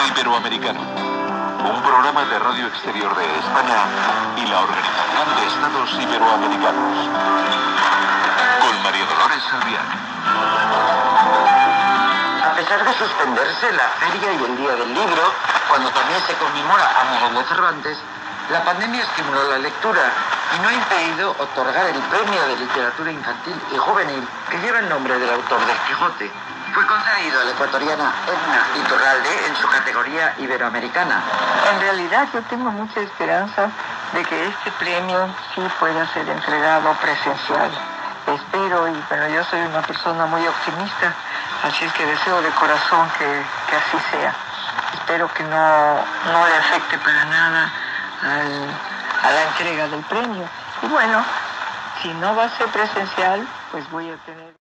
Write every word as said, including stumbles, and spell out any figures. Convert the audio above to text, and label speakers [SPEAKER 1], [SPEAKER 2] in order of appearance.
[SPEAKER 1] Iberoamericano, un programa de Radio Exterior de España y la Organización de Estados Iberoamericanos, con María Dolores Albián.
[SPEAKER 2] A pesar de suspenderse la feria y el Día del Libro, cuando también se conmemora a Miguel de Cervantes, la pandemia estimuló la lectura y no ha impedido otorgar el Premio de Literatura Infantil y Juvenil que lleva el nombre del autor del Quijote. Fue concedido a la ecuatoriana Edna Iturralde en su categoría iberoamericana.
[SPEAKER 3] En realidad yo tengo mucha esperanza de que este premio sí pueda ser entregado presencial. Espero, y bueno, yo soy una persona muy optimista, así es que deseo de corazón que, que así sea. Espero que no, no le afecte para nada al, a la entrega del premio. Y bueno, si no va a ser presencial, pues voy a tener...